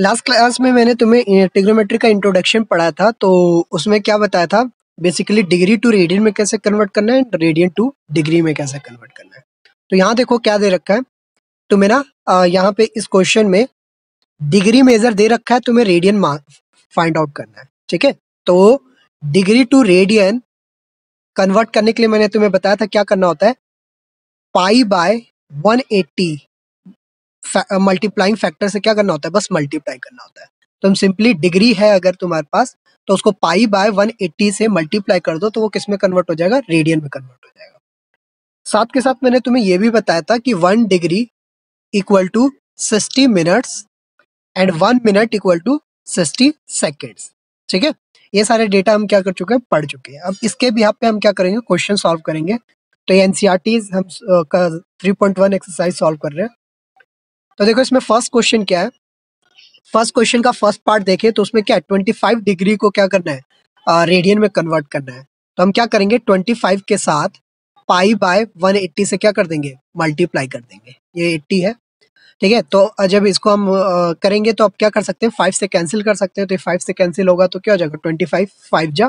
Last class में मैंने तुम्हें ट्रिग्नोमेट्री का इंट्रोडक्शन पढ़ाया था, तो उसमें क्या बताया था, बेसिकली डिग्री टू रेडियन में कैसे कन्वर्ट करना है, रेडियन टू डिग्री में कैसे कन्वर्ट करना है। तो यहाँ देखो क्या दे रखा है तुम्हें ना, यहाँ पे इस क्वेश्चन में डिग्री मेजर दे रखा है, तुम्हें रेडियन फाइंड आउट करना है। ठीक है, तो डिग्री टू रेडियन कन्वर्ट करने के लिए मैंने तुम्हें बताया था क्या करना होता है, पाई बाय 180 मल्टीप्लाइंग फैक्टर से क्या करना होता है, बस मल्टीप्लाई करना होता है। तो हम सिंपली डिग्री है अगर तुम्हारे पास, तो उसको पाई बाय 180 से मल्टीप्लाई कर दो, तो वो किस में कन्वर्ट हो जाएगा, रेडियन में कन्वर्ट हो जाएगा। साथ के साथ मैंने तुम्हें ये भी बताया था कि 1 degree equal to 60 minutes and 1 minute equal to 60 seconds. ठीक है, ये सारे डेटा हम क्या कर चुके हैं, पढ़ चुके हैं। अब इसके बिहाफ पे हम क्या करेंगे, क्वेश्चन सॉल्व करेंगे। तो ये एनसीईआरटी हम 3.1 एक्सरसाइज सॉल्व कर रहे हैं। तो देखो इसमें फर्स्ट क्वेश्चन क्या है, फर्स्ट क्वेश्चन का फर्स्ट पार्ट देखें तो उसमें क्या है, 25 डिग्री को क्या करना है, रेडियन में कन्वर्ट करना है। तो हम क्या करेंगे, 25 के साथ पाई बाय 180 से क्या कर देंगे, मल्टीप्लाई कर देंगे। ये 80 है। ठीक है, तो जब इसको हम करेंगे तो आप क्या कर सकते हैं, 5 से कैंसिल कर सकते हैं। तो 5 से कैंसिल होगा तो क्या हो जाएगा, 25 5 जा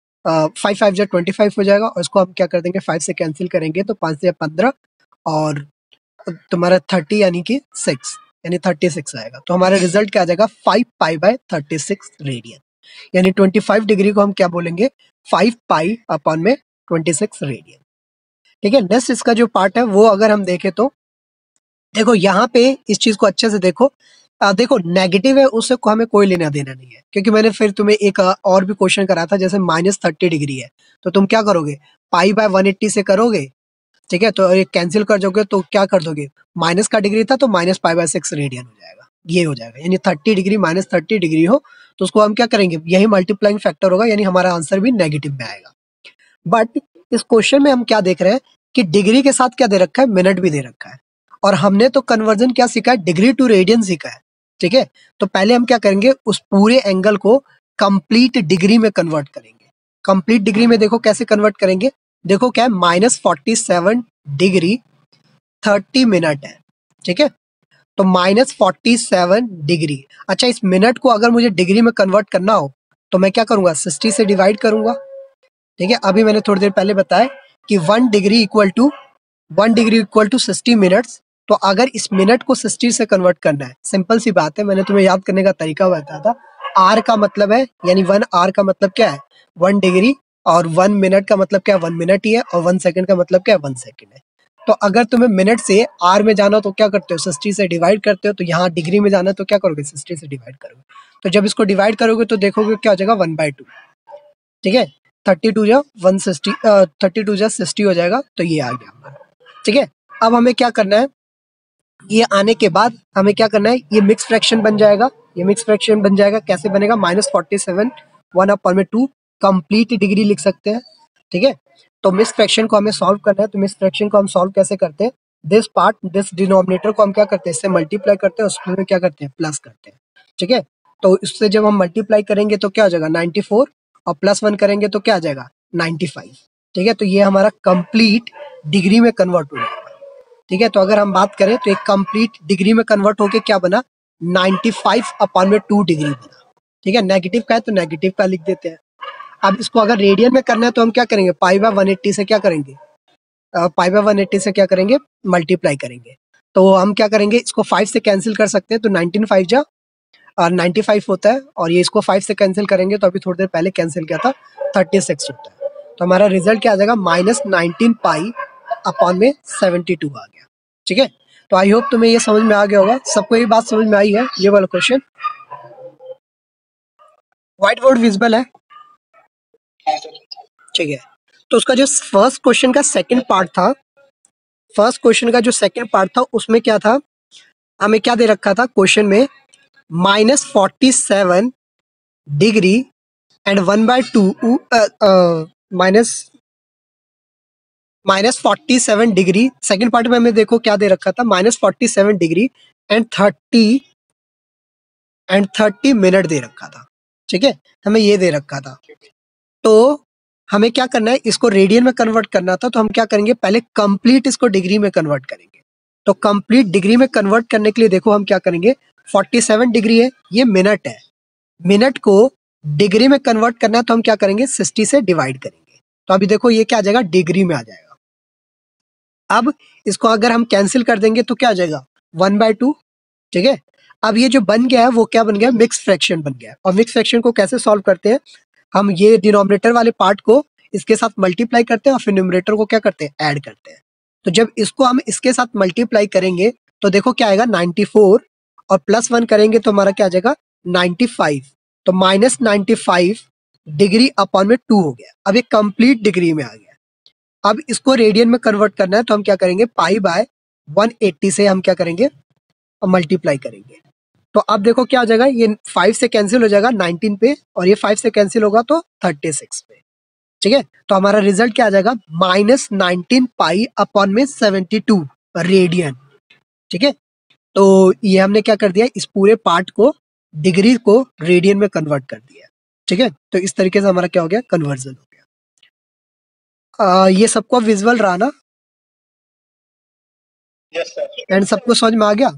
5 जा 25 हो जाएगा। और इसको हम क्या कर देंगे, 5 से कैंसिल करेंगे तो 5 से 15 और तुम्हारा 30 यानी कि 6 यानी 36 आएगा। तो हमारा रिजल्ट क्या आ जाएगा, 5 पाई बाय 36 रेडियन। यानी 25 डिग्री को हम क्या बोलेंगे, 5 पाई अपॉन में 26 रेडियन। ठीक है, नेक्स्ट इसका जो पार्ट है वो अगर हम देखें तो देखो यहाँ पे इस चीज को अच्छे से देखो। देखो नेगेटिव है उससे हमें कोई लेना देना नहीं है, क्योंकि मैंने फिर तुम्हें एक और भी क्वेश्चन करा था, जैसे -30 डिग्री है तो तुम क्या करोगे, पाई बाय 180 से करोगे। ठीक है, तो ये कैंसिल कर दोगे तो क्या कर दोगे, माइनस का डिग्री था तो माइनस पाई बाय 6 रेडियन हो जाएगा। ये हो जाएगा, यानी 30 डिग्री -30 डिग्री हो तो उसको हम क्या करेंगे, यही मल्टीप्लाइंग फैक्टर होगा, यानी हमारा आंसर भी नेगेटिव में आएगा। बट इस क्वेश्चन में हम क्या देख रहे हैं कि डिग्री के साथ क्या दे रखा है, मिनट भी दे रखा है। और हमने तो कन्वर्जन क्या सीखा है, डिग्री टू रेडियन सीखा है। ठीक है, तो पहले हम क्या करेंगे, उस पूरे एंगल को कंप्लीट डिग्री में कन्वर्ट करेंगे। कंप्लीट डिग्री में देखो कैसे कन्वर्ट करेंगे, देखो क्या है, -47 डिग्री 30 मिनट है। ठीक है, तो -47 डिग्री। अच्छा, इस मिनट को अगर मुझे डिग्री में कन्वर्ट करना हो तो मैं क्या करूंगा, 60 से डिवाइड करूंगा। ठीक है, अभी मैंने थोड़ी देर पहले बताया कि 1 डिग्री इक्वल टू 60 मिनट्स। तो अगर इस मिनट को 60 से कन्वर्ट करना है, सिंपल सी बात है, मैंने तुम्हें याद करने का तरीका बताया था। आर का मतलब है, यानी 1 आर का मतलब क्या है, 1 डिग्री, और 1 मिनट का मतलब क्या है, 1 मिनट ही है, और 1 सेकंड का मतलब क्या है, 1 सेकंड है। तो अगर तुम्हें मिनट से आर में जाना हो तो क्या करते हो, 60 से डिवाइड करते हो। तो यहाँ डिग्री में जाना है तो क्या करोगे, 60 से डिवाइड करोगे। तो जब इसको डिवाइड करोगे तो देखोगे क्या हो जाएगा, 1/2। ठीक है, 32 जा 160, 32 जा 60 हो जाएगा। तो ये आ गया हमारा। ठीक है, अब हमें क्या करना है, ये आने के बाद हमें क्या करना है, ये मिक्स फ्रैक्शन बन जाएगा। ये मिक्स फ्रैक्शन बन जाएगा, कैसे बनेगा, -47 1/2 कंप्लीट डिग्री लिख सकते हैं। ठीक है, तो मिक्स फ्रैक्शन को हमें सॉल्व करना है। तो मिक्स फ्रैक्शन को हम सॉल्व कैसे करते हैं, दिस पार्ट, दिस डिनोमिनेटर को हम क्या करते हैं, इससे मल्टीप्लाई करते हैं, उसमें क्या करते हैं, प्लस करते हैं। ठीक है, तो इससे जब हम मल्टीप्लाई करेंगे तो क्या हो जाएगा, 94, और +1 करेंगे तो क्या आ जाएगा, 95। ठीक है, तो ये हमारा कंप्लीट डिग्री में कन्वर्ट हो जाएगा। ठीक है, तो अगर हम बात करें तो एक कंप्लीट डिग्री में कन्वर्ट होके क्या बना, 95/2 डिग्री बना। ठीक है, नेगेटिव का है तो नेगेटिव का लिख देते हैं। अब इसको अगर रेडियन में करना है तो हम क्या करेंगे, पाई बाय 180 से क्या करेंगे, पाई बाय 180 से क्या करेंगे, मल्टीप्लाई करेंगे। तो हम क्या करेंगे, इसको 5 से कैंसिल कर सकते हैं, तो 19 5 जा 95 होता है, और ये इसको 5 से कैंसिल करेंगे तो अभी थोड़ी देर पहले कैंसिल किया था, 36 होता है। तो हमारा रिजल्ट क्या आ जाएगा, -19 पाई अपॉन में 72 आ गया। ठीक है, तो आई होप तुम्हें ये समझ में आ गया होगा, सबको ये बात समझ में आई है, ये वाला क्वेश्चन। व्हाइट बोर्ड विजिबल है, ठीक है। तो उसका जो फर्स्ट क्वेश्चन का सेकंड पार्ट था, फर्स्ट क्वेश्चन का जो सेकंड पार्ट था उसमें क्या था, हमें क्या दे रखा था क्वेश्चन में, -47 degree and 1/2 -47 degree. Second part में हमें देखो क्या दे रखा था, -47 डिग्री एंड 30 मिनट दे रखा था। ठीक है, हमें ये दे रखा था। तो हमें क्या करना है, इसको रेडियन में कन्वर्ट करना था। तो हम क्या करेंगे, पहले कंप्लीट इसको डिग्री में कन्वर्ट करेंगे। तो कंप्लीट डिग्री में कन्वर्ट करने के लिए देखो हम क्या करेंगे, 47 डिग्री है, ये मिनट है। मिनट को डिग्री में कन्वर्ट करना है तो हम क्या करेंगे, 60 से डिवाइड करेंगे। तो अभी देखो ये क्या आ जाएगा, डिग्री में आ जाएगा। अब इसको अगर हम कैंसिल कर देंगे तो क्या आ जाएगा, 1/2। ठीक है, अब ये जो बन गया है वो क्या बन गया, मिक्स फ्रैक्शन बन गया है। और मिक्स फ्रैक्शन को कैसे सॉल्व करते हैं, हम ये डिनोमिनेटर वाले पार्ट को इसके साथ मल्टीप्लाई करते हैं और फिर न्यूमरेटर को क्या करते हैं, ऐड करते हैं। तो जब इसको हम इसके साथ मल्टीप्लाई करेंगे तो देखो क्या आएगा, 94, और +1 करेंगे तो हमारा क्या आ जाएगा, 95। तो -95 डिग्री अपॉन में 2 हो गया। अब ये कंप्लीट डिग्री में आ गया। अब इसको रेडियन में कन्वर्ट करना है तो हम क्या करेंगे, π/180 से हम क्या करेंगे, मल्टीप्लाई करेंगे। तो अब देखो क्या आ जाएगा, ये 5 से कैंसिल हो जाएगा 19 पे, और ये 5 से कैंसिल होगा तो 36 पे। ठीक है, तो हमारा रिजल्ट क्या आ जाएगा, -19π/72 रेडियन। ठीक है, तो ये हमने क्या कर दिया, इस पूरे पार्ट को, डिग्री को रेडियन में कन्वर्ट कर दिया। ठीक है, तो इस तरीके से हमारा क्या हो गया, कन्वर्जन हो गया। ये सबको विजुअल रहा ना? एंड सबको समझ में आ गया?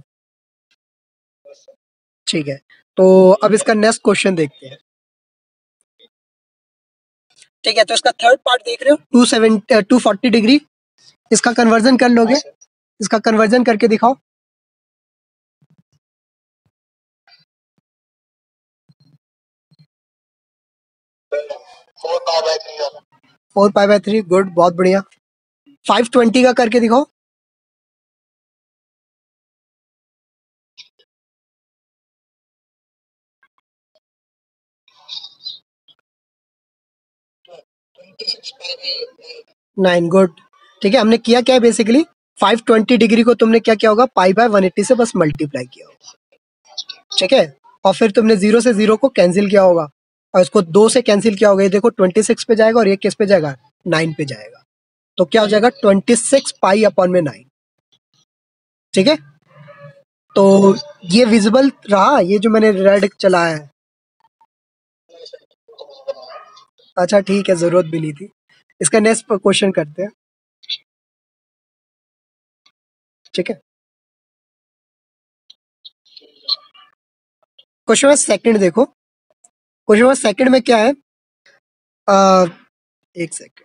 ठीक है, तो अब इसका नेक्स्ट क्वेश्चन देखते हैं। ठीक है, तो इसका थर्ड पार्ट देख रहे हो, 240 डिग्री, इसका कन्वर्जन कर लोगे? इसका कन्वर्जन करके दिखाओ। 4π/3, गुड, बहुत बढ़िया। 520 का करके दिखाओ। 9, गुड। ठीक है, हमने किया क्या है, बेसिकली 520 डिग्री को तुमने क्या किया होगा, π/180 से बस मल्टीप्लाई किया होगा। ठीक है, और फिर तुमने 0 से 0 को कैंसिल किया होगा, और इसको 2 से कैंसिल किया होगा। ये देखो 26 पे जाएगा और ये किस पे जाएगा, 9 पे जाएगा। तो क्या हो जाएगा, 26π/9। ठीक है, तो ये विजिबल रहा, ये जो मैंने रेड चलाया है? अच्छा ठीक है, जरूरत भी नहीं थी। इसका नेक्स्ट क्वेश्चन करते हैं। ठीक है, क्वेश्चन नंबर सेकंड देखो। क्वेश्चन नंबर सेकंड में क्या है, आ, एक सेकंड।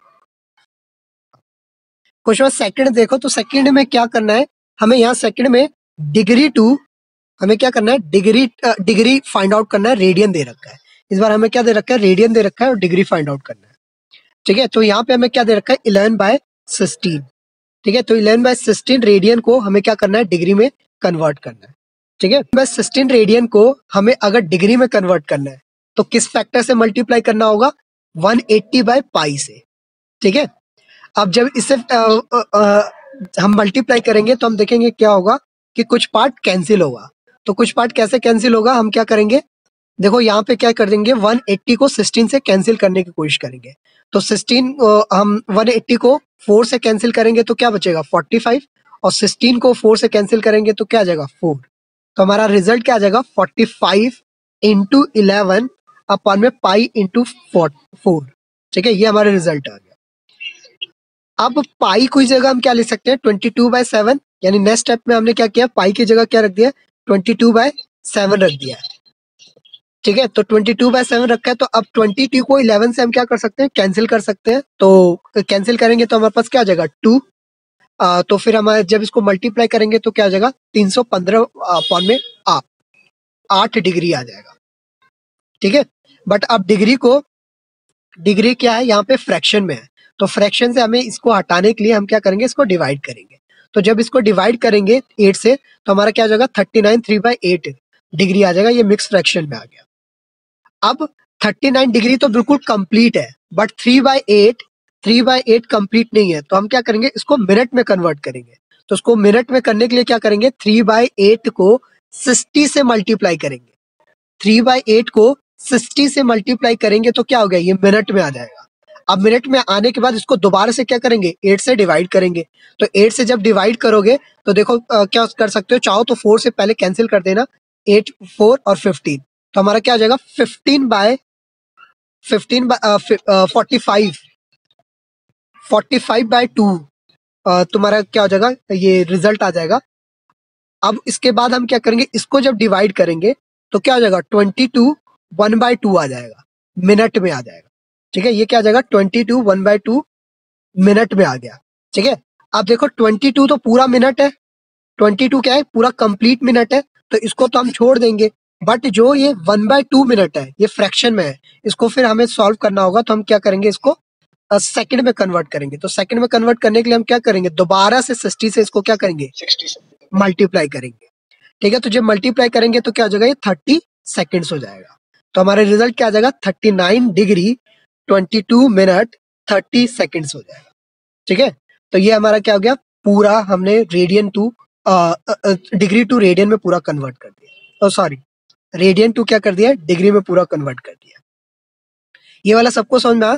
क्वेश्चन नंबर सेकंड देखो, तो सेकंड में क्या करना है हमें, यहाँ सेकंड में डिग्री टू, हमें क्या करना है, डिग्री फाइंड आउट करना है, रेडियन दे रखा है। इस बार हमें क्या दे रखा है, रेडियन दे रखा है और डिग्री फाइंड आउट करना है। ठीक है, तो यहाँ पे हमें क्या दे रखा है, 11/16। ठीक है, तो 11/16 रेडियन को हमें क्या करना है, डिग्री में कन्वर्ट करना है। ठीक है, बस 16 रेडियन को हमें अगर डिग्री में कन्वर्ट करना है तो किस फैक्टर से मल्टीप्लाई करना होगा, 180/π से। ठीक है, अब जब इसे हम मल्टीप्लाई करेंगे तो हम देखेंगे क्या होगा, कि कुछ पार्ट कैंसिल होगा। तो कुछ पार्ट कैसे कैंसिल होगा, हम क्या करेंगे, देखो यहाँ पे क्या कर देंगे, 180 को 16 से कैंसिल करने की कोशिश करेंगे। तो 16 हम 180 को 4 से कैंसिल करेंगे तो क्या बचेगा, 45, और 16 को 4 से कैंसिल करेंगे तो क्या आ जाएगा, 4। तो हमारा रिजल्ट क्या आ जाएगा, 45 इंटू 11 अपॉन में पाई इंटू 4। ठीक है, ये हमारा रिजल्ट आ गया। अब पाई की जगह हम क्या लिख सकते हैं, 22/7, यानी नेक्स्ट स्टेप में हमने क्या किया, पाई की जगह क्या रख दिया, 22/7 रख दिया है। ठीक है, तो 22/7 रखा है, तो अब 22 को 11 से हम क्या कर सकते हैं, कैंसिल कर सकते हैं। तो कैंसिल करेंगे तो हमारे पास क्या आ जाएगा, 2। तो फिर हमारे जब इसको मल्टीप्लाई करेंगे तो क्या आ जाएगा, 315 अपॉन में 8 डिग्री आ जाएगा। ठीक है, बट अब डिग्री क्या है, यहाँ पे फ्रैक्शन में है, तो फ्रैक्शन से हमें इसको हटाने के लिए हम क्या करेंगे, इसको डिवाइड करेंगे। तो जब इसको डिवाइड करेंगे 8 से तो हमारा क्या आ जाएगा, 39 3/8 डिग्री आ जाएगा। ये मिक्स फ्रैक्शन में आ गया। अब 39 डिग्री तो बिल्कुल कंप्लीट है, बट 3/8 कंप्लीट नहीं है। तो हम क्या करेंगे, इसको मिनट में कन्वर्ट करेंगे। तो उसको मिनट में करने के लिए क्या करेंगे, 3/8 को 60 से मल्टीप्लाई करेंगे। 3/8 को 60 से मल्टीप्लाई करेंगे तो क्या हो गया, ये मिनट में आ जाएगा। अब मिनट में आने के बाद इसको दोबारा से क्या करेंगे, 8 से डिवाइड करेंगे। तो 8 से जब डिवाइड करोगे तो देखो क्या कर सकते हो, चाहो तो 4 से पहले कैंसिल कर देना, 8 4 और 15। तो हमारा क्या आ जाएगा, 45 45/2 तुम्हारा क्या हो जाएगा, ये रिजल्ट आ जाएगा। अब इसके बाद हम क्या करेंगे, इसको जब डिवाइड करेंगे तो क्या हो जाएगा, 22 1/2 आ जाएगा, मिनट में आ जाएगा। ठीक है, ये क्या आ जाएगा, 22 1/2 मिनट में आ गया। ठीक है, अब देखो 22 तो पूरा मिनट है, 22 क्या है, पूरा कंप्लीट मिनट है, तो इसको तो हम छोड़ देंगे। बट जो ये 1/2 मिनट है, ये फ्रैक्शन में है, इसको फिर हमें सॉल्व करना होगा, तो हम क्या करेंगे, इसको सेकंड में कन्वर्ट करेंगे। तो सेकंड में कन्वर्ट करने के लिए हम क्या करेंगे, दोबारा से 60 से इसको क्या करेंगे, 60 मल्टीप्लाई करेंगे। ठीक है, तो जब मल्टीप्लाई करेंगे तो क्या हो जाएगा, ये 30 सेकेंड्स हो जाएगा। तो हमारा रिजल्ट क्या आ जाएगा, 39 डिग्री 22 मिनट 30 सेकेंड्स हो जाएगा। ठीक है, तो ये हमारा क्या हो गया, पूरा हमने radian to degree to radian में पूरा कन्वर्ट कर दिया। सॉरी, रेडियन टू क्या कर दिया, डिग्री में पूरा कन्वर्ट कर दिया। ये वाला सबको समझ में आया?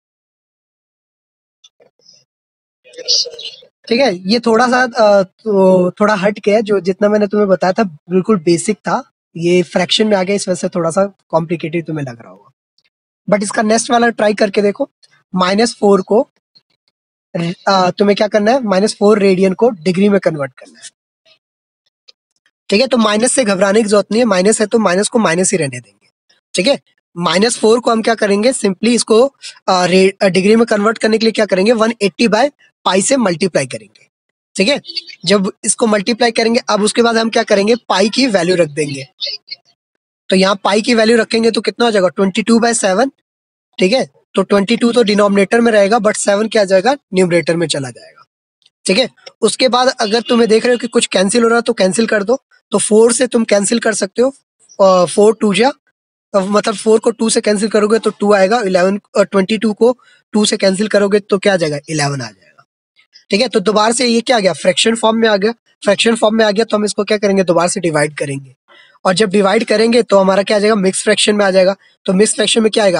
ठीक है, ये थोड़ा सा तो थोड़ा हट के है, जो जितना मैंने तुम्हें बताया था बिल्कुल बेसिक था, ये फ्रैक्शन में आ गया, इस वजह से थोड़ा सा कॉम्प्लिकेटेड तुम्हें लग रहा होगा। बट इसका नेक्स्ट वाला ट्राई करके देखो, -4 को तुम्हें क्या करना है, -4 रेडियन को डिग्री में कन्वर्ट करना है। ठीक है, तो माइनस से घबराने की जरूरत नहीं है, माइनस है तो माइनस को माइनस ही रहने देंगे। ठीक है, -4 को हम क्या करेंगे, सिंपली इसको डिग्री में कन्वर्ट करने के लिए क्या करेंगे, 180/π से मल्टीप्लाई करेंगे। ठीक है, जब इसको मल्टीप्लाई करेंगे, अब उसके बाद हम क्या करेंगे, पाई की वैल्यू रख देंगे। तो यहाँ पाई की वैल्यू रखेंगे तो कितना हो जाएगा, 22/7। ठीक है, तो 22 तो डिनोमिनेटर में रहेगा, बट 7 क्या आ जाएगा, न्यूमरेटर में चला जाएगा। ठीक है, उसके बाद अगर तुम्हें देख रहे हो कि कुछ कैंसिल हो रहा है तो कैंसिल कर दो, तो 4 से तुम कैंसिल कर सकते हो, 4 2 जा, मतलब 4 को 2 से कैंसिल करोगे तो 2 आएगा, 11 22 को 2 से कैंसिल करोगे तो क्या आ जाएगा, 11 आ जाएगा। ठीक है, तो दोबारा से ये क्या आ गया, फ्रैक्शन फॉर्म में आ गया। फ्रैक्शन फॉर्म में आ गया तो हम इसको क्या करेंगे, दोबारा से डिवाइड करेंगे, और जब डिवाइड करेंगे तो हमारा क्या आ जाएगा, मिक्स फ्रैक्शन में आ जाएगा। तो मिक्स फ्रैक्शन में क्या आएगा,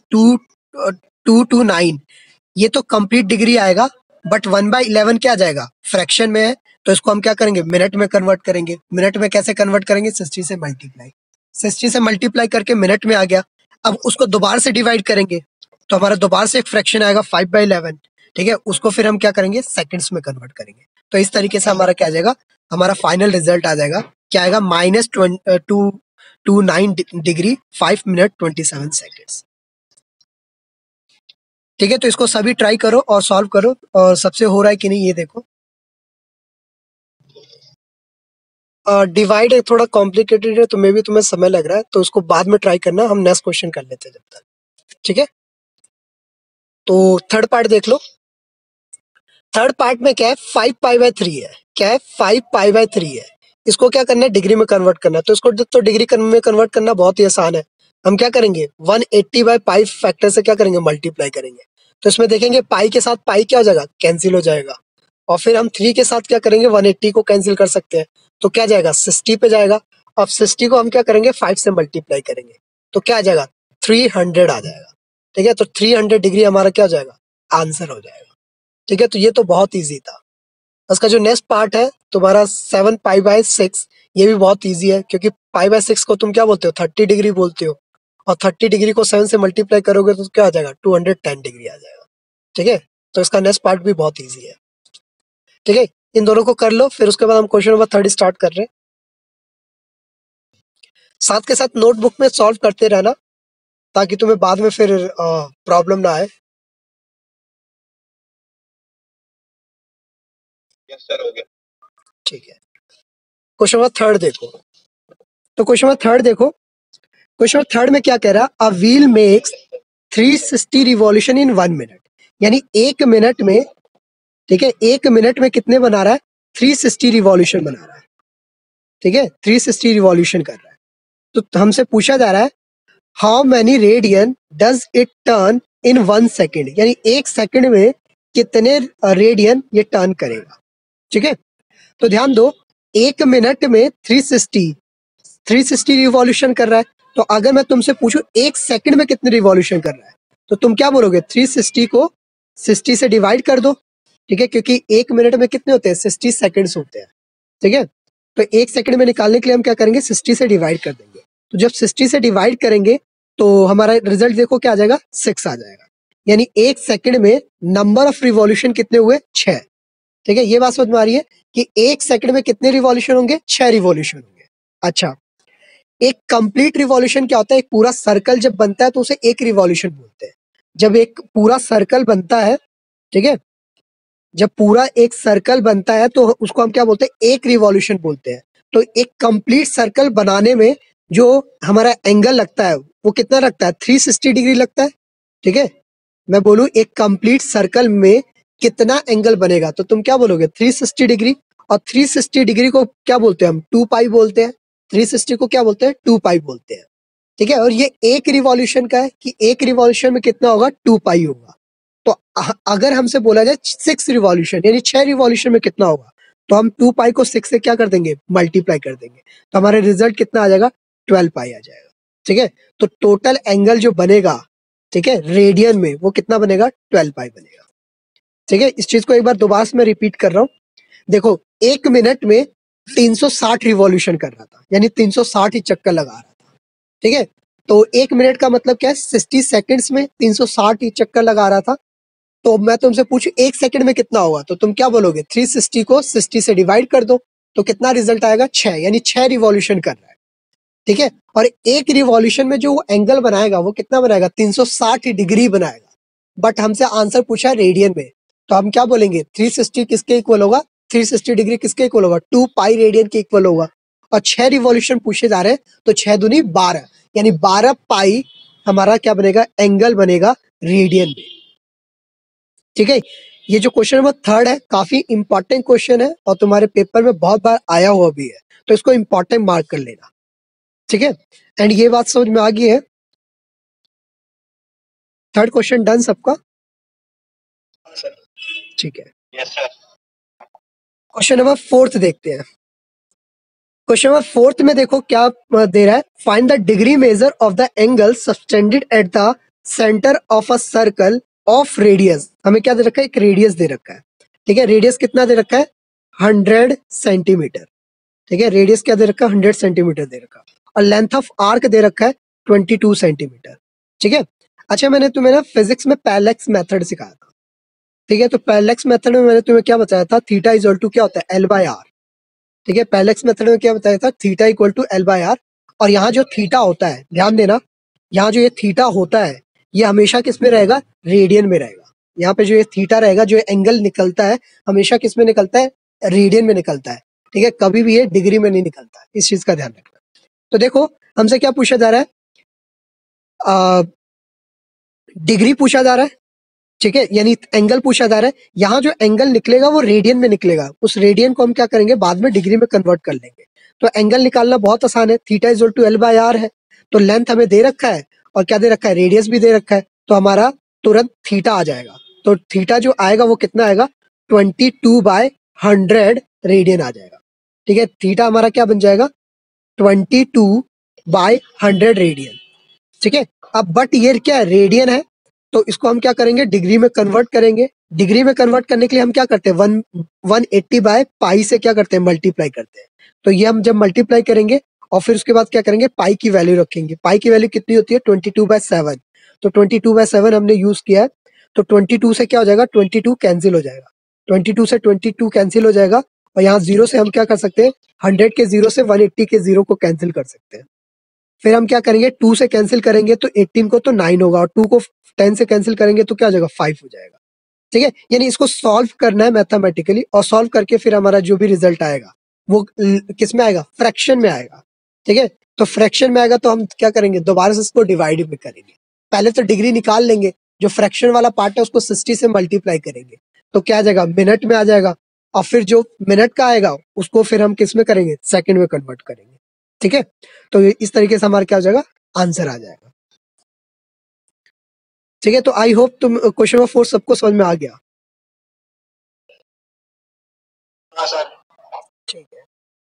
-2 ये तो कंप्लीट डिग्री आएगा, बट 1/11 क्या आ जाएगा, फ्रैक्शन में है, तो इसको हम क्या करेंगे, मिनट में कन्वर्ट करेंगे। मिनट में कैसे कन्वर्ट करेंगे, 60 से मल्टीप्लाई, 60 से मल्टीप्लाई करके मिनट में आ गया। अब उसको दोबारा से डिवाइड करेंगे तो हमारा दोबारा से एक फ्रैक्शन आएगा 5/11। ठीक है, उसको फिर हम क्या करेंगे, सेकंड्स में कन्वर्ट करेंगे। तो इस तरीके से हमारा क्या आ जाएगा, हमारा फाइनल रिजल्ट आ जाएगा, क्या आएगा, -229 डिग्री 5 मिनट 27 सेकेंड्स। ठीक है, तो इसको सभी ट्राई करो और सॉल्व करो, और सबसे हो रहा है कि नहीं ये देखो। डिवाइड थोड़ा कॉम्प्लिकेटेड है, तो मे भी तुम्हें समय लग रहा है, तो उसको बाद में ट्राई करना, हम नेक्स्ट क्वेश्चन कर लेते हैं जब तक। ठीक है, तो थर्ड पार्ट देख लो। थर्ड पार्ट में क्या है, 5π/3 है, क्या है, 5π/3 है। इसको क्या करना है, डिग्री में कन्वर्ट करना है। तो इसको तो डिग्री में कन्वर्ट करना बहुत ही आसान है। हम क्या करेंगे, 180/π फैक्टर से क्या करेंगे, मल्टीप्लाई करेंगे। तो इसमें देखेंगे पाई के साथ पाई क्या हो जाएगा, कैंसिल हो जाएगा, और फिर हम 3 के साथ क्या करेंगे, 180 को कैंसिल कर सकते हैं, तो क्या जाएगा, 60 पे जाएगा। अब 60 को हम क्या करेंगे, 5 से मल्टीप्लाई करेंगे, तो क्या आ जाएगा, 300 आ जाएगा। ठीक है, तो 300 डिग्री हमारा क्या हो जाएगा, आंसर हो जाएगा। ठीक है, तो ये तो बहुत ईजी था। उसका जो नेक्स्ट पार्ट है तुम्हारा 7π/6, ये भी बहुत ईजी है, क्योंकि π/6 को तुम क्या बोलते हो, 30 डिग्री बोलते हो, और 30 डिग्री को 7 से मल्टीप्लाई करोगे तो क्या आ जाएगा, 210 डिग्री आ जाएगा। ठीक है, तो इसका नेक्स्ट पार्ट भी बहुत ईजी है। ठीक है, इन दोनों को कर लो, फिर उसके बाद हम क्वेश्चन नंबर 3 स्टार्ट कर रहे हैं। साथ के साथ नोटबुक में सॉल्व करते रहना, ताकि तुम्हें बाद में फिर प्रॉब्लम ना आए। यस सर, हो गया। ठीक है, क्वेश्चन नंबर 3 देखो। तो क्वेश्चन नंबर 3 देखो, क्वेश्चन नंबर 3 में क्या कह रहा है, a wheel makes 360 revolution in 1 minute, यानी 1 मिनट में, ठीक है, 1 मिनट में कितने बना रहा है, 360 रिवॉल्यूशन बना रहा है। ठीक है, 360 रिवॉल्यूशन कर रहा है। तो हमसे पूछा जा रहा है, how many radian does it turn in 1 second, यानी 1 सेकेंड में कितने रेडियन ये टर्न करेगा। ठीक है, तो ध्यान दो, 1 मिनट में 360 रिवॉल्यूशन कर रहा है, तो अगर मैं तुमसे पूछूं 1 सेकंड में कितने रिवॉल्यूशन कर रहा है, तो तुम क्या बोलोगे, 360 को 60 से डिवाइड कर दो। ठीक है, क्योंकि 1 मिनट में कितने होते हैं, 60 सेकंड्स होते हैं। ठीक है, तो 1 सेकंड में निकालने के लिए हम क्या करेंगे, 60 से डिवाइड कर देंगे। तो जब 60 से डिवाइड करेंगे तो हमारा रिजल्ट देखो क्या आ जाएगा, 6 आ जाएगा। यानी 1 सेकंड में नंबर ऑफ रिवॉल्यूशन कितने हुए, 6। ठीक है, ये बात समझ में आ रही है कि 1 सेकंड में कितने रिवॉल्यूशन होंगे? 6 रिवॉल्यूशन होंगे। अच्छा, एक कंप्लीट रिवॉल्यूशन क्या होता है? एक पूरा सर्कल जब बनता है तो उसे एक रिवॉल्यूशन बोलते हैं। जब एक पूरा सर्कल बनता है, ठीक है, जब पूरा एक सर्कल बनता है तो उसको हम क्या बोलते हैं? एक रिवॉल्यूशन बोलते हैं। तो एक कंप्लीट सर्कल बनाने में जो हमारा एंगल लगता है वो कितना लगता है? 360 डिग्री लगता है। ठीक है, मैं बोलूं एक कंप्लीट सर्कल में कितना एंगल बनेगा तो तुम क्या बोलोगे? 360 डिग्री। और 360 डिग्री को क्या बोलते हैं हम? 2 पाई बोलते हैं। 360 को क्या बोलते हैं? 2 पाई बोलते हैं। ठीक है, और ये एक रिवॉल्यूशन का है कि एक रिवॉल्यूशन में कितना होगा? 2 पाई होगा। तो अगर हमसे बोला जाए 6 रिवॉल्यूशन यानी 6 रिवॉल्यूशन में कितना होगा, तो हम 2 पाई को 6 से क्या कर देंगे? मल्टीप्लाई कर देंगे। तो हमारा रिजल्ट कितना आ जाएगा? 12 पाई आ जाएगा। ठीक है, तो टोटल एंगल जो बनेगा, ठीक है, रेडियन में, वो कितना बनेगा? 12 पाई बनेगा। ठीक है, इस चीज को एक बार दोबारा से मैं रिपीट कर रहा हूँ। देखो, 1 मिनट में 360 रिवॉल्यूशन कर रहा था, यानी 360 ही चक्कर लगा रहा था। ठीक है, तो 1 मिनट का मतलब क्या है? 60 सेकंड्स में 360 ही चक्कर लगा रहा था। तो मैं तुमसे पूछूं 1 सेकंड में कितना होगा, तो तुम क्या बोलोगे? 360 को 60 से डिवाइड कर दो, तो कितना रिजल्ट आएगा? 6, यानी 6 रिवॉल्यूशन कर रहा है। ठीक है, और एक रिवॉल्यूशन में जो एंगल बनाएगा वो कितना बनाएगा? 360 डिग्री बनाएगा। बट हमसे आंसर पूछा है रेडियन में, तो हम क्या बोलेंगे? 360 किसके इक्वल होगा? 360 डिग्री किसके इक्वल होगा? 2 पाई रेडियन के इक्वल होगा। और 6 रिवॉल्यूशन पूछे जा रहे हैं, तो 6 दूनी 12, यानी 12 पाई हमारा क्या बनेगा? एंगल बनेगा रेडियन में। ठीक है, ये जो क्वेश्चन नंबर 3 है काफी इंपॉर्टेंट क्वेश्चन है और तुम्हारे पेपर में बहुत बार आया हुआ भी है, तो इसको इंपॉर्टेंट मार्क कर लेना। ठीक है, एंड ये बात समझ में आ गई है। 3rd क्वेश्चन डन सबका? ठीक है, क्वेश्चन नंबर 4 देखते हैं। क्वेश्चन नंबर 4 में देखो क्या दे रहा है? Find the degree measure of the angle subtended at the centre of a circle of radius. हमें क्या दे रखा है? एक रेडियस दे रखा है। ठीक है, रेडियस कितना दे रखा है? 100 सेंटीमीटर। ठीक है, रेडियस क्या दे रखा है? 100 सेंटीमीटर दे रखा है। और लेंथ ऑफ आर्क दे रखा है 22 सेंटीमीटर। ठीक है, अच्छा, मैंने तुम्हें ना फिजिक्स में पैरेलैक्स मेथड सिखाया था। ठीक है, तो पैरेलैक्स मेथड में मैंने तुम्हें क्या बताया था? थीटा इज टू क्या होता है? L by R. ठीक है, पैरेलैक्स मेथड में क्या बताया था? Theta equal to L by R. और यहाँ जो थीटा होता है, ध्यान देना, यहाँ जो ये थीटा होता है ये हमेशा किस में रहेगा? रेडियन में रहेगा। यहाँ पे जो ये थीटा रहेगा, जो एंगल निकलता है, हमेशा किस में निकलता है? रेडियन में निकलता है। ठीक है, कभी भी ये डिग्री में नहीं निकलता है, इस चीज का ध्यान रखना। तो देखो, हमसे क्या पूछा जा रहा है? डिग्री पूछा जा रहा है। ठीक है, यानी एंगल पूछा जा रहा है। यहाँ जो एंगल निकलेगा वो रेडियन में निकलेगा, उस रेडियन को हम क्या करेंगे? बाद में डिग्री में कन्वर्ट कर लेंगे। तो एंगल निकालना बहुत आसान है, theta is to L by R है। तो लेंथ हमें दे रखा है और क्या दे रखा है? रेडियस भी दे रखा है, तो हमारा तुरंत थीटा आ जाएगा। तो थीटा जो आएगा वो कितना आएगा? 22/100 रेडियन आ जाएगा। ठीक है, थीटा हमारा क्या बन जाएगा? 22/100 रेडियन। ठीक है, अब बट ये क्या है? रेडियन है, तो इसको हम क्या करेंगे? डिग्री में कन्वर्ट करेंगे। डिग्री में कन्वर्ट करने के लिए हम क्या करते हैं? 180 बाय पाई से क्या करते हैं? मल्टीप्लाई करते हैं। तो ये हम जब मल्टीप्लाई करेंगे और फिर उसके बाद क्या करेंगे? पाई की वैल्यू रखेंगे। पाई की वैल्यू कितनी होती है? 22/7। तो 22/7 हमने यूज किया है, तो 22 से क्या हो जाएगा? 22 कैंसिल हो जाएगा। 22 से 22 कैंसिल हो जाएगा, और यहाँ जीरो से हम क्या कर सकते हैं? 100 के जीरो से 180 के जीरो को कैंसिल कर सकते हैं। फिर हम क्या करेंगे? 2 से कैंसिल करेंगे तो 18 को तो 9 होगा, और 2 को 10 से कैंसिल करेंगे तो क्या हो जाएगा? 5 हो जाएगा। ठीक है, यानी इसको सॉल्व करना है मैथमेटिकली, और सॉल्व करके फिर हमारा जो भी रिजल्ट आएगा वो किस में आएगा? फ्रैक्शन में आएगा। ठीक है, तो फ्रैक्शन में आएगा तो हम क्या करेंगे? दोबारा से इसको डिवाइड भी करेंगे। पहले तो डिग्री निकाल लेंगे, जो फ्रैक्शन वाला पार्ट है उसको 60 से मल्टीप्लाई करेंगे, तो क्या आ जाएगा? मिनट में आ जाएगा। और फिर जो मिनट का आएगा उसको फिर हम किस में करेंगे? सेकंड में कन्वर्ट करेंगे। ठीक है, तो इस तरीके से हमारा क्या हो जाएगा? आंसर आ जाएगा। ठीक है, तो आई होप तुम क्वेश्चन नंबर 4 सबको समझ में आ गया। हाँ सर। ठीक है,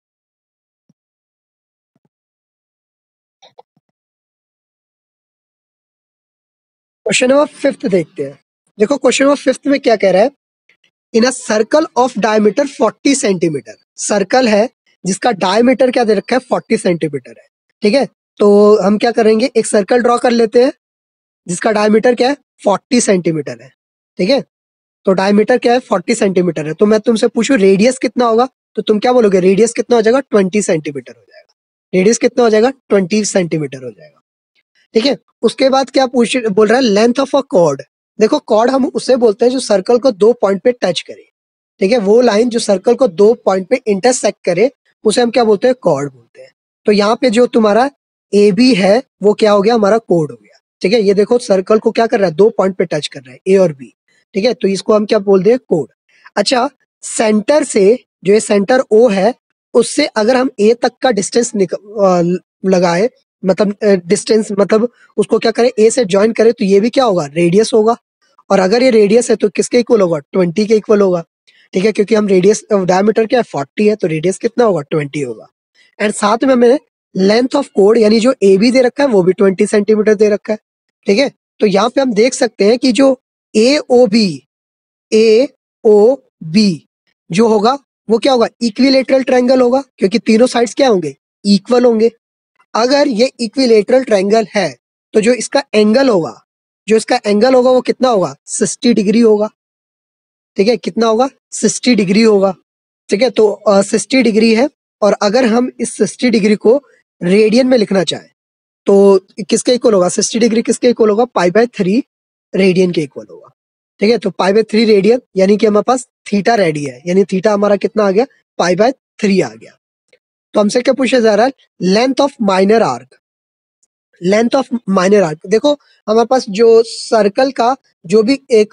क्वेश्चन नंबर 5 देखते हैं। देखो, क्वेश्चन नंबर 5 में क्या कह रहा है? In a circle of diameter 40 centimetre. Circle है जिसका डायमीटर क्या दे रखा है? 40 सेंटीमीटर है। ठीक है, तो हम क्या करेंगे? एक सर्कल ड्रॉ कर लेते हैं जिसका डायमीटर क्या है? 40 सेंटीमीटर है। ठीक है, तो डायमीटर क्या है 40 सेंटीमीटर है, तो मैं तुमसे पूछूं रेडियस कितना होगा, तो तुम क्या बोलोगे, रेडियस कितना हो जाएगा 20 सेंटीमीटर हो जाएगा। रेडियस कितना हो जाएगा 20 सेंटीमीटर हो जाएगा। ठीक है, उसके बाद क्या पूछ बोल रहा है लेंथ ऑफ अ कॉर्ड। देखो कॉर्ड हम उसे बोलते हैं जो सर्कल को दो पॉइंट पे टच करे। ठीक है, वो लाइन जो सर्कल को दो पॉइंट पे इंटरसेक्ट करे उसे हम क्या बोलते हैं, कॉर्ड बोलते हैं। तो यहाँ पे जो तुम्हारा ए बी है वो क्या हो गया, हमारा कोड हो गया। ठीक है, ये देखो सर्कल को क्या कर रहा है, दो पॉइंट पे टच कर रहा है, ए और बी। ठीक है, तो इसको हम क्या बोल दें, कोड। अच्छा, सेंटर से जो ये सेंटर ओ है उससे अगर हम ए तक का डिस्टेंस लगाए, मतलब डिस्टेंस मतलब उसको क्या करें, ए से ज्वाइन करें, तो ये भी क्या होगा, रेडियस होगा। और अगर ये रेडियस है तो किसके इक्वल होगा, 20 के इक्वल होगा। ठीक है, क्योंकि हम रेडियस डायमीटर क्या है 40 है, तो रेडियस कितना होगा 20 होगा। एंड साथ में हमें लेंथ ऑफ कोड यानी जो ए बी दे रखा है वो भी 20 सेंटीमीटर दे रखा है। ठीक है, तो यहाँ पे हम देख सकते हैं कि जो ए ओ बी जो होगा वो क्या होगा, इक्विलेटरल ट्रायंगल होगा, क्योंकि तीनों साइड्स क्या होंगे, इक्वल होंगे। अगर ये इक्विलेटरल ट्रायंगल है तो जो इसका एंगल होगा, वो कितना होगा, 60 डिग्री होगा। ठीक है, कितना होगा, 60 डिग्री होगा। ठीक है, तो 60 डिग्री है, और अगर हम इस 60 डिग्री को रेडियन में लिखना चाहें तो किसके इक्वल होगा, 60 डिग्री किसके इक्वल होगा, π/3 रेडियन के इक्वल होगा। ठीक है, तो π/3 रेडियन यानी कि हमारे पास थीटा रेडी है, यानी थीटा हमारा कितना आ गया, π/3 आ गया। तो हमसे क्या पूछा जा रहा है, length of minor arc. Length of minor arc, देखो हमारे पास जो सर्कल का जो भी एक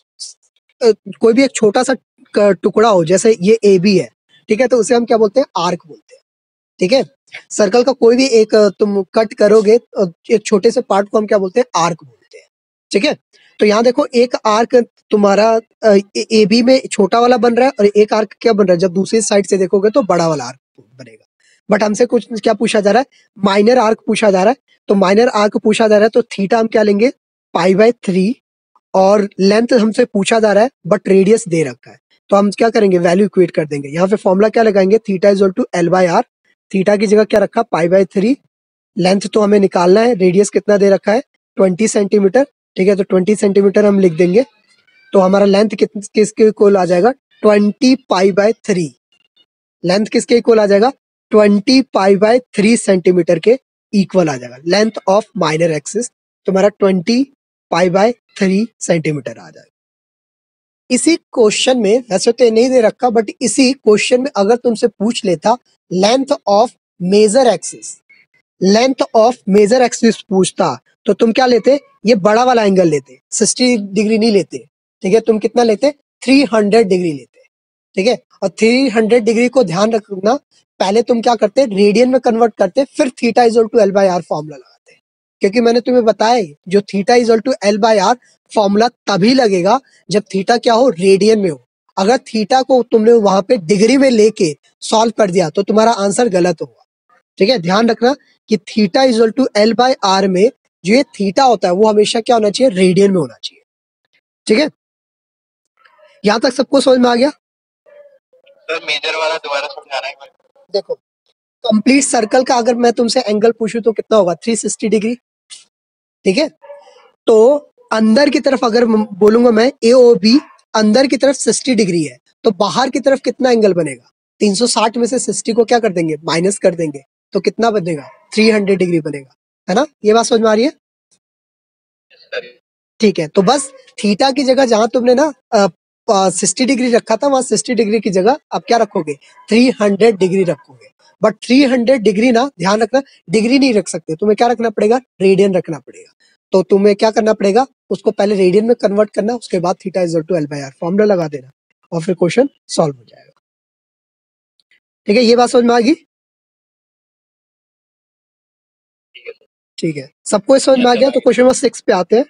कोई भी एक छोटा सा टुकड़ा हो, जैसे ये ए बी है, ठीक है, तो उसे हम क्या बोलते हैं, आर्क बोलते हैं। ठीक है, सर्कल का कोई भी एक तुम कट करोगे एक छोटे से पार्ट को हम क्या बोलते हैं, आर्क बोलते हैं। ठीक है, तो यहाँ देखो एक आर्क तुम्हारा ए बी में छोटा वाला बन रहा है, और एक आर्क क्या बन रहा है, जब दूसरी साइड से देखोगे तो बड़ा वाला आर्क बनेगा। बट हमसे कुछ क्या पूछा जा रहा है, माइनर आर्क पूछा जा रहा है। तो माइनर आर्क पूछा जा रहा है तो थीटा हम क्या लेंगे, π/3, और लेंथ हमसे पूछा जा रहा है बट रेडियस दे रखा है, तो हम क्या करेंगे, वैल्यू इक्वेट कर देंगे। यहाँ पे फॉर्मूला क्या लगाएंगे, theta is equal to L/R। Theta की जगह क्या रखा, π/3। लेंथ तो हमें निकालना है, रेडियस कितना दे रखा है 20 सेंटीमीटर। ठीक है, तो 20 सेंटीमीटर हम लिख देंगे, तो हमारा लेंथ किसके इक्वल आ जाएगा, 20 π/3। लेंथ किसके इक्वल आ जाएगा, 20 π/3 सेंटीमीटर के इक्वल आ जाएगा। लेंथ ऑफ माइनर एक्सिस तुम्हारा 20 π/3 सेंटीमीटर आ जाएगा। इसी क्वेश्चन में, वैसे तो ये नहीं दे रखा, बट इसी क्वेश्चन में अगर तुमसे पूछ लेता length of major axis, length of major axis पूछता, तो तुम क्या लेते, ये बड़ा वाला एंगल लेते, 60 डिग्री नहीं लेते। ठीक है, तुम कितना लेते, 300 डिग्री लेते। ठीक है, और 300 डिग्री को ध्यान रखना, पहले तुम क्या करते, रेडियन में कन्वर्ट करते, फिर theta is equal to L/R formula लगाते। क्योंकि मैंने तुम्हें बताया जो theta is equal to L/R formula तभी लगेगा जब थीटा क्या हो, रेडियन में हो। अगर थीटा को तुमने वहां पे डिग्री में लेके सॉल्व कर दिया तो तुम्हारा आंसर गलत होगा। ठीक है, ध्यान रखना कि theta is equal to L/R में जो ये थीटा होता है वो हमेशा क्या होना चाहिए, रेडियन में होना चाहिए। ठीक है, यहां तक सबको समझ में आ गया। सर मेजर वाला दोबारा समझाना है। देखो कंप्लीट सर्कल का अगर मैं तुमसे एंगल पूछूं तो कितना होगा, 360 डिग्री। ठीक है, तो अंदर की तरफ अगर बोलूंगा मैं AOB अंदर की तरफ 60 डिग्री है, तो बाहर की तरफ कितना एंगल बनेगा, 360 में से 60 को क्या कर देंगे, माइनस कर देंगे, तो कितना बनेगा, 300 डिग्री बनेगा। है ना, ये बात समझ में आ रही है। ठीक है, तो बस थीटा की जगह जहां तुमने ना 60 डिग्री रखा था, वहां 60 डिग्री की जगह आप क्या रखोगे, 300 डिग्री रखोगे। बट 300 डिग्री ना, ध्यान रखना, डिग्री नहीं रख सकते, तुम्हें क्या रखना पड़ेगा, रेडियन रखना पड़ेगा। तो तुम्हें क्या करना पड़ेगा, उसको पहले रेडियन में कन्वर्ट करना, उसके बाद theta is equal to L/R formula लगा देना, और फिर क्वेश्चन सॉल्व हो जाएगा। ठीक है, ये बात समझ में आ गई। ठीक है, सबको समझ में आ गया, तो क्वेश्चन नंबर 6 पे आते हैं।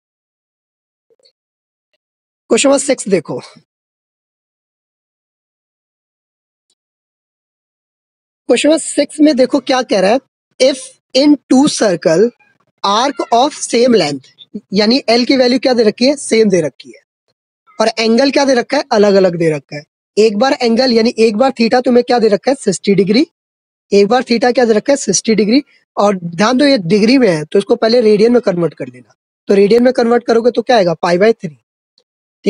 क्वेश्चन नंबर 6 देखो, क्वेश्चन नंबर 6 में देखो क्या कह रहा है, if in two circle arc of same length, यानी L की वैल्यू क्या दे रखी है, सेम दे रखी है, और एंगल क्या दे रखा है, अलग अलग दे रखा है। एक बार एंगल यानी एक बार थीटा तुम्हें क्या दे रखा है, 60 डिग्री। एक बार थीटा क्या दे रखा है, 60 डिग्री। और ध्यान दो ये डिग्री में है, तो इसको पहले रेडियन में कन्वर्ट कर लेना। तो रेडियन में कन्वर्ट करोगे तो क्या आएगा, π/3। ठीक है,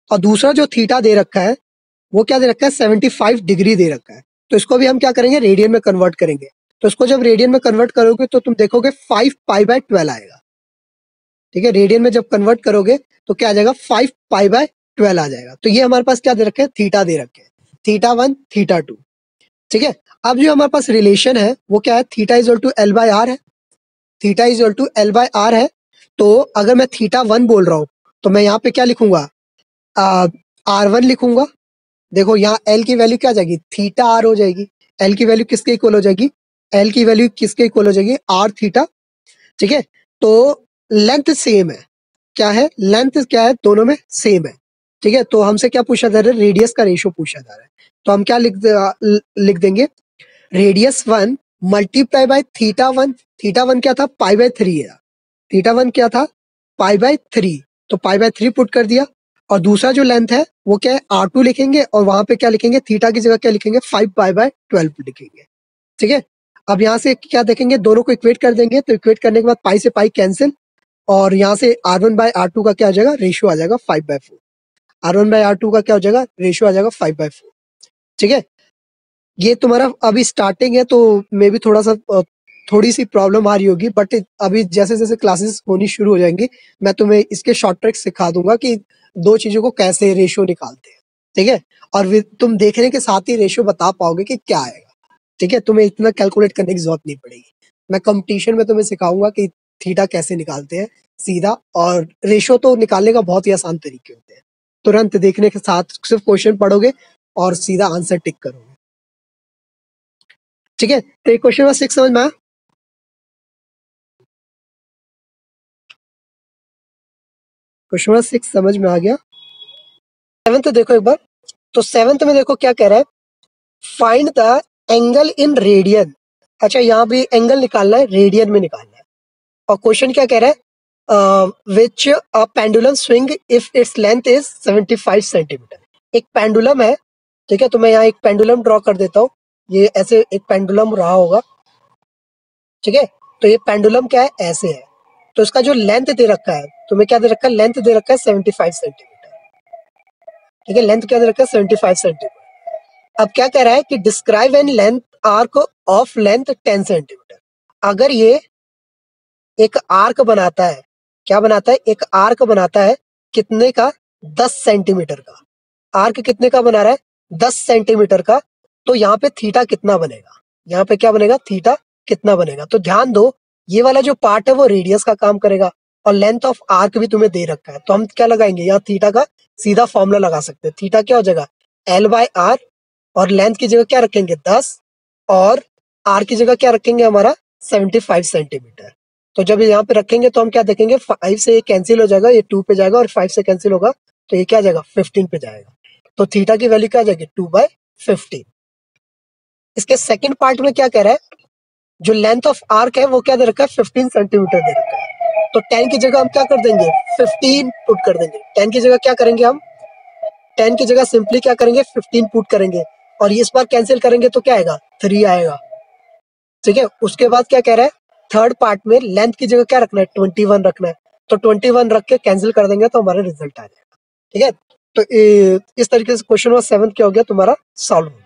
और दूसरा जो थीटा दे रखा है वो क्या दे रखा है, 75 डिग्री दे रखा है। तो इसको भी हम क्या करेंगे, रेडियन में कन्वर्ट करेंगे। तो इसको जब रेडियन में कन्वर्ट करोगे तो तुम देखोगे 5 पाई/12 आएगा। ठीक है, रेडियन में जब कन्वर्ट करोगे तो क्या आ जाएगा, 5 पाई/12 आ जाएगा। तो ये हमारे पास क्या दे रखे हैं, थीटा दे रखे हैं, θ1 θ2। ठीक है, अब जो हमारे पास रिलेशन है वो क्या है, theta is to L by R है। Theta is to L by R है। तो अगर मैं θ1 बोल रहा हूँ तो मैं यहाँ पे क्या लिखूंगा, R1 लिखूंगा। देखो यहाँ एल की वैल्यू क्या आ जाएगी, थीटा आर हो जाएगी। एल की वैल्यू किसके इक्वल हो जाएगी, एल की वैल्यू किसके इक्वल हो जाएगी, आर थीटा। ठीक है, तो लेंथ सेम है, क्या है, लेंथ क्या है, दोनों में सेम है। ठीक है, तो हमसे क्या पूछा जा रहा है, रेडियस का रेशियो पूछा जा रहा है। तो हम क्या लिख देंगे, रेडियस 1 मल्टीप्लाई बाय θ1। θ1 क्या था, π/3 है। θ1 क्या था, π/3। तो π/3 पुट कर दिया। और दूसरा जो लेंथ है वो क्या है, R2 लिखेंगे और वहां पे क्या लिखेंगे, थीटा की जगह क्या लिखेंगे, 5 पाई/12 लिखेंगे। ठीक है, अब यहाँ से क्या देखेंगे, दोनों को इक्वेट कर देंगे। तो इक्वेट करने के बाद पाई से पाई कैंसिल, और यहाँ से R1/R2 का क्या आ जाएगा, रेशियो आ जाएगा 5/4। R1/R2 का क्या हो जाएगा, रेशियो आ जाएगा 5/4। ठीक है, ये तुम्हारा अभी स्टार्टिंग है तो मे भी थोड़ी सी प्रॉब्लम आ रही होगी, बट अभी जैसे जैसे क्लासेस होनी शुरू हो जाएंगी मैं तुम्हें इसके शॉर्ट ट्रिक्स सिखा दूंगा कि दो चीजों को कैसे रेशियो निकालते हैं। ठीक है, और तुम देखने के साथ ही रेशियो बता पाओगे कि क्या आएगा। ठीक है, तुम्हें इतना कैलकुलेट करने की जरूरत नहीं पड़ेगी। मैं कंपटीशन में तुम्हें सिखाऊंगा कि थीटा कैसे निकालते हैं सीधा, और रेशियो तो निकालने का बहुत ही आसान तरीके होते हैं। तुरंत देखने के साथ सिर्फ क्वेश्चन पढ़ोगे और सीधा आंसर टिक करोगे। ठीक है, तो ये क्वेश्चन नंबर 6 समझ में आया। क्वेश्चन नंबर 6 समझ में आ गया। सेवंथ देखो एक बार। तो सेवंथ में देखो क्या कह रहा है, find the angle in radian. अच्छा, यहाँ भी एंगल निकालना है, रेडियन में निकालना है। और क्वेश्चन क्या कह रहा है, which a pendulum swing if its length is 75 centimetre. एक पेंडुलम है। ठीक है, तो मैं यहाँ एक पेंडुलम ड्रॉ कर देता हूँ। ये ऐसे एक पेंडुलम रहा होगा। ठीक है, तो ये पेंडुलम क्या है, ऐसे है। तो इसका जो लेंथ दे रखा है, तुम्हें क्या दे रखा है, लेंथ दे रखा है 75 सेंटीमीटर। ठीक है, लेंथ क्या दे रखा है, 75 सेंटीमीटर। अब क्या कह रहा है कि describe an length arc of length 10 centimetre. अगर ये एक आर्क बनाता है, क्या बनाता है, एक आर्क बनाता है, कितने का, 10 सेंटीमीटर का। आर्क कितने का बना रहा है, 10 सेंटीमीटर का। तो यहाँ पे थीटा कितना बनेगा, यहाँ पे क्या बनेगा, थीटा कितना बनेगा। तो ध्यान दो, ये वाला जो पार्ट है वो रेडियस का काम करेगा, और लेंथ ऑफ आर्क भी तुम्हें दे रखा है। तो हम क्या लगाएंगे, यहाँ थीटा का सीधा फॉर्मूला लगा सकते हैं। थीटा क्या हो जाएगा, L/R, और लेंथ की जगह क्या रखेंगे, 10, और आर की जगह क्या रखेंगे, हमारा 75 सेंटीमीटर। तो जब यहाँ पे रखेंगे तो हम क्या देखेंगे, 5 से ये कैंसिल हो जाएगा, ये 2 पे जाएगा, और 5 से कैंसिल होगा तो ये क्या जाएगा, 15 पे जाएगा। तो थीटा की वैल्यू क्या आ जाएगी, 2/15। इसके सेकंड पार्ट में क्या कह रहा है, जो लेंथ ऑफ आर्क है वो क्या दे रखा है, 15 सेंटीमीटर दे रखा है। तो 10 की जगह हम क्या कर देंगे, 15 पुट कर देंगे। 10 की जगह क्या करेंगे हम, 10 की जगह सिंपली क्या करेंगे, 15 पुट करेंगे, और इस बार कैंसिल करेंगे तो क्या आएगा, 3 आएगा। ठीक है, उसके बाद क्या कह रहा है, थर्ड पार्ट में लेंथ की जगह क्या रखना है, 21 रखना है। तो 21 रख के कैंसिल कर देंगे तो हमारा रिजल्ट आ जाएगा। ठीक है, तो इस तरीके से क्वेश्चन नंबर 7 क्या हो गया तुम्हारा, सॉल्व हो गया।